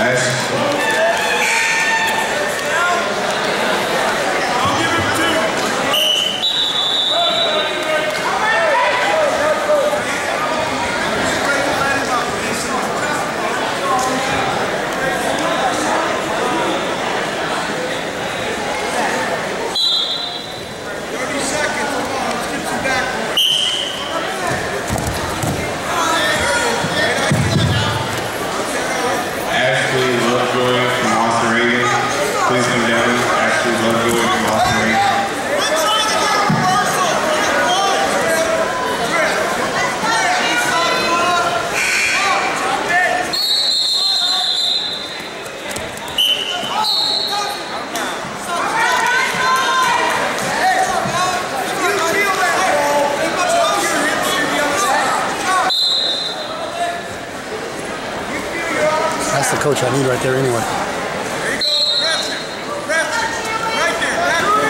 That's the coach I need right there anyway. There you go. Press it. Press it. Right there. That's it.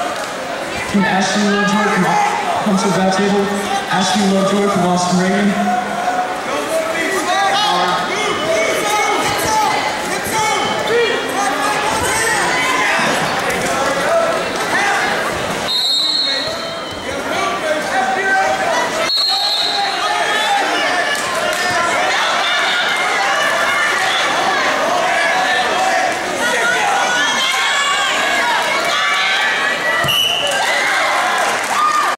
Can Ashley Lovejoy come to the back table? Ashley Lovejoy from Austin Reagan.